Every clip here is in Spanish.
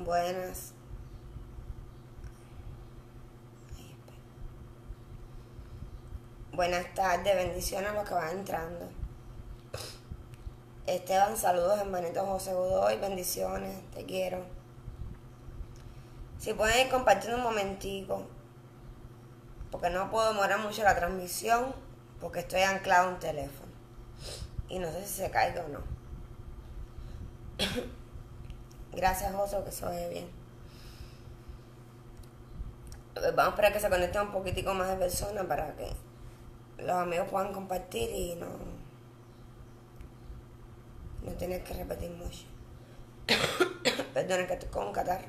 Buenas. Buenas tardes, bendiciones a los que van entrando. Esteban, saludos, hermanito José Godoy, bendiciones, te quiero. Si pueden ir compartiendo un momentico, porque no puedo demorar mucho la transmisión, porque estoy anclado a un teléfono. Y no sé si se caiga o no. Gracias, José, que se oye bien. Vamos a esperar que se conecten un poquitico más de personas para que los amigos puedan compartir y no tener que repetir mucho. Perdón, que estoy con un catarro.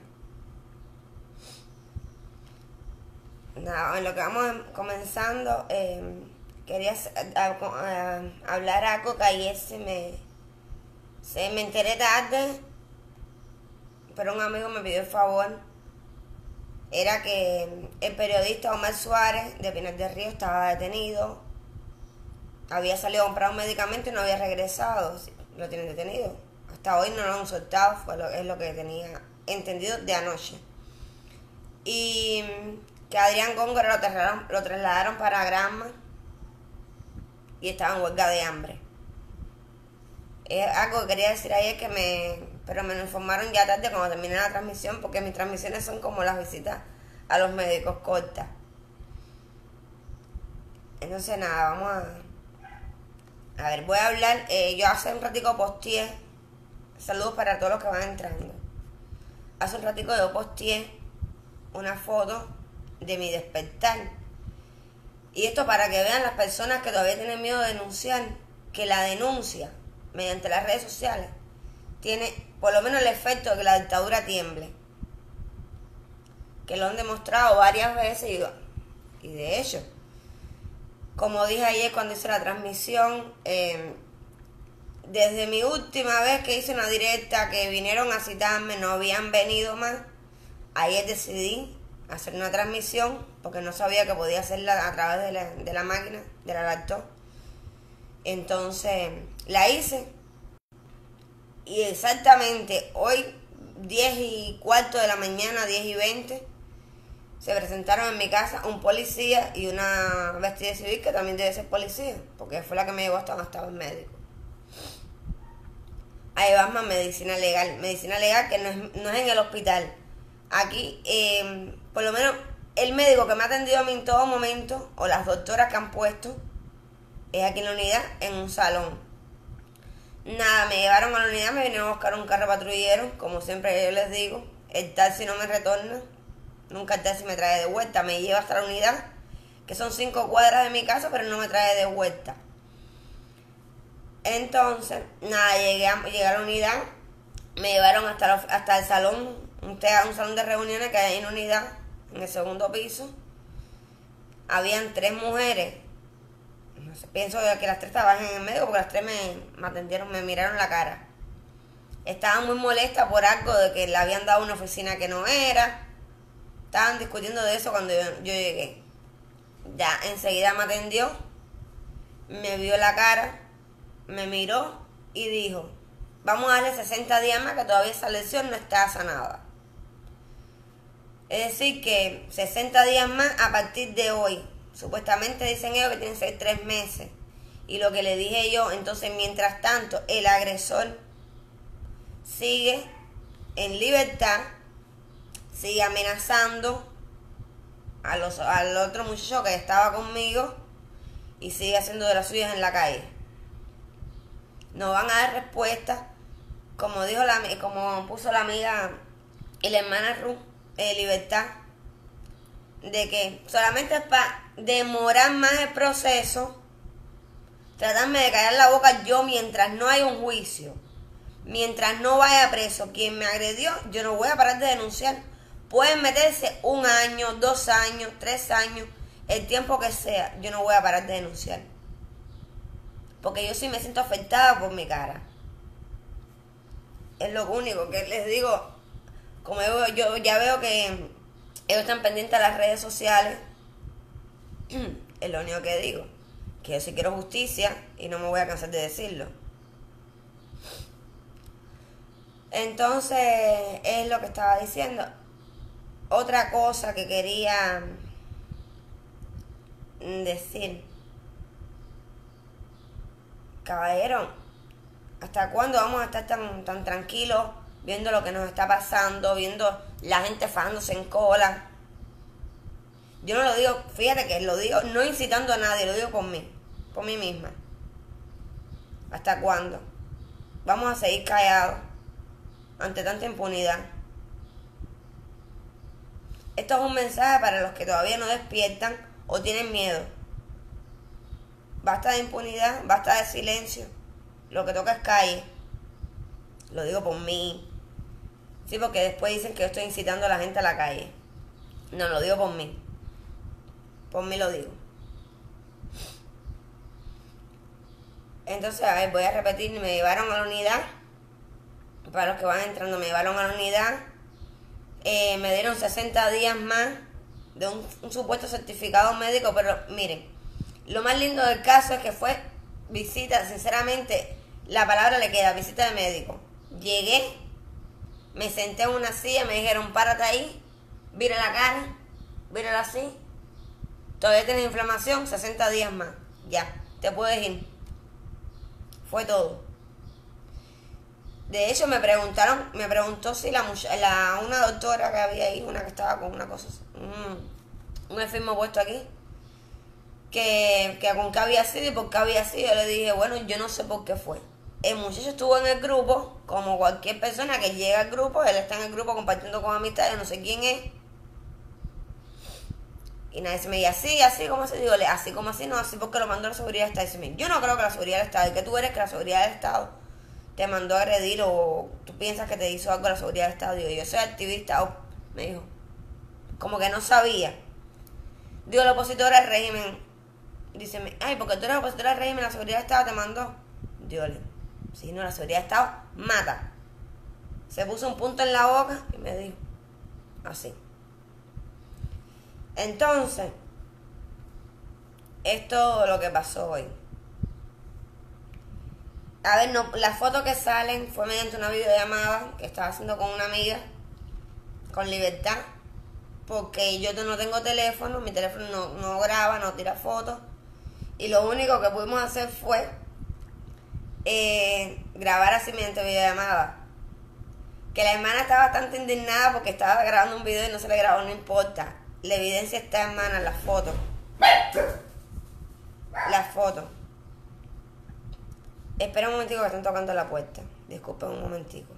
Nada, en lo que vamos comenzando, quería hablar algo que ayer se me enteré tarde, pero un amigo me pidió el favor. Era que el periodista Omar Suárez de Pinar del Río estaba detenido. Había salido a comprar un medicamento y no había regresado. Lo tienen detenido. Hasta hoy no lo han soltado, es lo que tenía entendido de anoche. Y que Adrián Góngora lo trasladaron para Granma y estaba en huelga de hambre. Es algo que quería decir ayer pero me lo informaron ya tarde cuando terminé la transmisión, porque mis transmisiones son como las visitas a los médicos cortas. Entonces nada, vamos a ver, voy a hablar, yo hace un ratico posteé, saludos para todos los que van entrando. Hace un ratico yo posteé una foto de mi despertar. Y esto para que vean las personas que todavía tienen miedo de denunciar, que la denuncia mediante las redes sociales tiene por lo menos el efecto de que la dictadura tiemble, que lo han demostrado varias veces y de hecho, como dije ayer cuando hice la transmisión, desde mi última vez que hice una directa que vinieron a citarme, no habían venido más. Ayer decidí hacer una transmisión porque no sabía que podía hacerla a través de la máquina, de la laptop. Entonces la hice. Y exactamente hoy, 10:15 de la mañana, 10:20, se presentaron en mi casa un policía y una vestida civil que también debe ser policía, porque fue la que me llevó hasta donde estaba el médico. Ahí va más medicina legal que no es en el hospital. Aquí, por lo menos, el médico que me ha atendido a mí en todo momento, o las doctoras que han puesto, es aquí en la unidad, en un salón. Nada, me llevaron a la unidad, me vinieron a buscar un carro patrullero, como siempre yo les digo. El taxi no me retorna, nunca el taxi me trae de vuelta, me lleva hasta la unidad, que son 5 cuadras de mi casa, pero no me trae de vuelta. Entonces, nada, llegué a la unidad, me llevaron hasta el salón, un salón de reuniones que hay en la unidad, en el segundo piso. Habían 3 mujeres. No sé, pienso que las 3 estaban en el medio porque las 3 me atendieron, me miraron la cara. Estaban muy molestas por algo de que le habían dado una oficina que no era. Estaban discutiendo de eso cuando yo llegué. Ya enseguida me atendió, me vio la cara, me miró y dijo: vamos a darle 60 días más que todavía esa lesión no está sanada. Es decir, que 60 días más a partir de hoy. Supuestamente dicen ellos que tienen que ser 3 meses. Y lo que le dije yo, entonces mientras tanto el agresor sigue en libertad, sigue amenazando al otro muchacho que estaba conmigo y sigue haciendo de las suyas en la calle. No van a dar respuesta, como como puso la amiga y la hermana Ruth, Libertad, de que solamente es para demorar más el proceso, tratarme de callar la boca yo mientras no hay un juicio, mientras no vaya preso quien me agredió. Yo no voy a parar de denunciar. Pueden meterse 1 año, 2 años, 3 años, el tiempo que sea, yo no voy a parar de denunciar, porque yo sí me siento afectada por mi cara. Es lo único que les digo. Como yo ya veo que ellos están pendientes a las redes sociales, es lo único que digo, que yo sí quiero justicia y no me voy a cansar de decirlo. Entonces, es lo que estaba diciendo. Otra cosa que quería decir, caballero, ¿hasta cuándo vamos a estar tan tranquilos viendo lo que nos está pasando, viendo la gente fajándose en cola? Yo no lo digo, fíjate que lo digo no incitando a nadie, lo digo por mí misma. ¿Hasta cuándo? Vamos a seguir callados ante tanta impunidad. Esto es un mensaje para los que todavía no despiertan o tienen miedo. Basta de impunidad, basta de silencio. Lo que toca es calle. Lo digo por mí. Sí, porque después dicen que yo estoy incitando a la gente a la calle. No, lo digo por mí. Por mí lo digo. Entonces, a ver, voy a repetir. Me llevaron a la unidad. Para los que van entrando, me llevaron a la unidad. Me dieron 60 días más de un supuesto certificado médico. Pero miren, lo más lindo del caso es que fue visita, sinceramente, la palabra le queda, visita de médico. Llegué, me senté en una silla, me dijeron, párate ahí, vira la cara, vírala así. Todavía tienes inflamación, 60 días más. Ya, te puedes ir. Fue todo. De hecho, me preguntó si una doctora que había ahí, una que estaba con una cosa, un enfermo puesto aquí, que con qué había sido y por qué había sido. Yo le dije, bueno, yo no sé por qué fue. El muchacho estuvo en el grupo, como cualquier persona que llega al grupo, él está en el grupo compartiendo con amistades, no sé quién es. Y nadie se me dice, así como así, digo, así como así, no, así porque lo mandó la seguridad del Estado. Dice, yo no creo que la seguridad del Estado, y que tú eres que la seguridad del Estado te mandó a agredir o tú piensas que te hizo algo la seguridad del Estado. Digo, yo soy activista, me dijo, como que no sabía. Digo, la opositora al régimen, dice, ay, porque tú eres opositora al régimen, la seguridad del Estado te mandó. Digo, si no, la seguridad del Estado mata. Se puso un punto en la boca y me dijo, así. Entonces, es todo lo que pasó hoy. A ver, no, las fotos que salen fue mediante una videollamada que estaba haciendo con una amiga, con Libertad, porque yo no tengo teléfono, mi teléfono no graba, no tira fotos, y lo único que pudimos hacer fue grabar así mediante videollamada. Que la hermana está bastante indignada porque estaba grabando un video y no se le grabó, no importa. La evidencia está, hermana, las fotos. Las fotos. Espera un momentico que están tocando la puerta. Disculpen un momentico.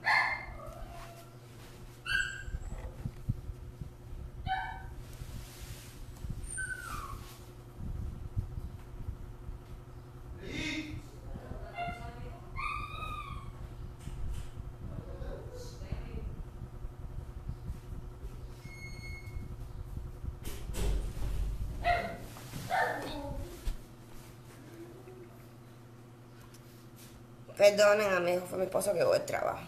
Perdonen, amigos, fue mi esposo que llegó del trabajo.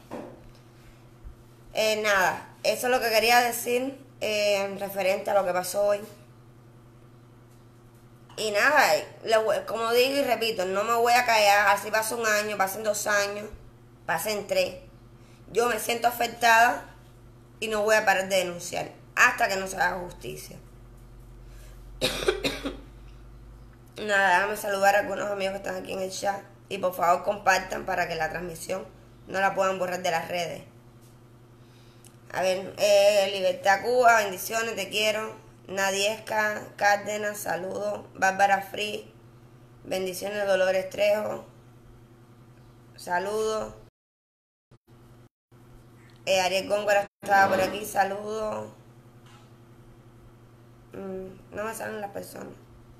Nada, eso es lo que quería decir referente a lo que pasó hoy. Y nada, como digo y repito, no me voy a callar. Así pasa un año, pasen 2 años, pasen 3. Yo me siento afectada y no voy a parar de denunciar hasta que no se haga justicia. Nada, déjame saludar a algunos amigos que están aquí en el chat. Y por favor compartan para que la transmisión no la puedan borrar de las redes. A ver, Libertad Cuba, bendiciones, te quiero. Nadiesca Cárdenas, saludos. Bárbara Free, bendiciones. Dolores Trejo, saludos. Ariel Góngora estaba por aquí, saludos. No me salen las personas.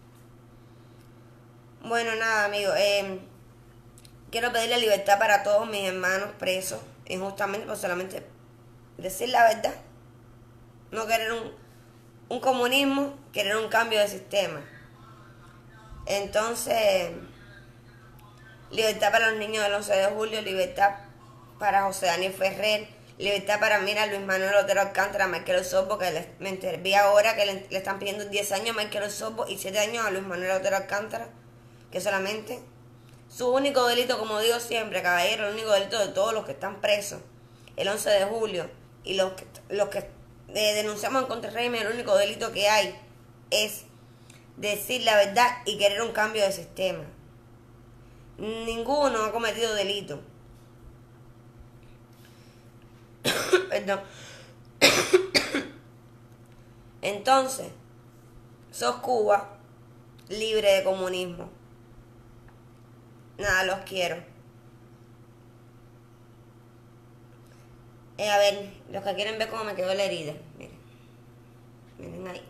Bueno, nada, amigos. Quiero pedirle libertad para todos mis hermanos presos, injustamente, por solamente decir la verdad. No querer un comunismo, querer un cambio de sistema. Entonces, libertad para los niños del 11 de julio, libertad para José Daniel Ferrer, libertad para, mira, Luis Manuel Otero Alcántara, Michael Osorbo, que vi ahora que le están pidiendo 10 años a Michael Osorbo y 7 años a Luis Manuel Otero Alcántara, que solamente su único delito, como digo siempre, caballero, el único delito de todos los que están presos el 11 de julio, y los que denunciamos en contra del régimen, el único delito que hay es decir la verdad y querer un cambio de sistema. Ninguno ha cometido delito. Perdón. Entonces, sos Cuba libre de comunismo. Nada, los quiero. A ver, los que quieren ver cómo me quedó la herida. Miren. Miren ahí.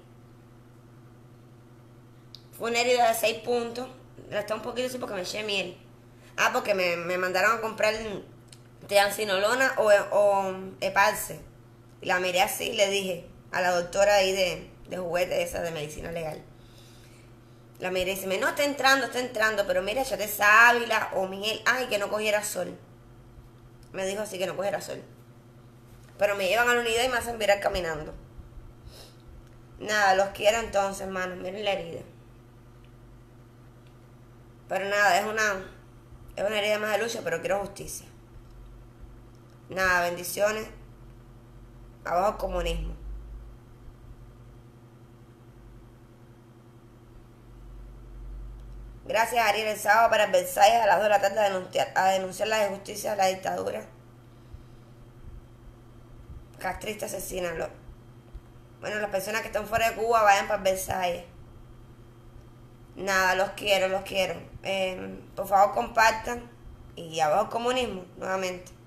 Fue una herida de 6 puntos. Está un poquito así porque me eché miel. Ah, porque me mandaron a comprar triamcinolona o Epalce. Y la miré así y le dije a la doctora ahí de juguete esa de medicina legal. La miré y dice, no, está entrando, pero mira, échate sábila o miel. Ay, que no cogiera sol. Me dijo así que no cogiera sol. Pero me llevan a la unidad y me hacen virar caminando. Nada, los quiero entonces, hermanos. Miren la herida. Pero nada, es una herida más de lucha, pero quiero justicia. Nada, bendiciones. Abajo el comunismo. Gracias, Ariel. El sábado para Versalles a las 2 de la tarde a denunciar la injusticia de la dictadura castrista asesina. Bueno, las personas que están fuera de Cuba vayan para Versalles. Nada, los quiero. Por favor, compartan. Y abajo el comunismo, nuevamente.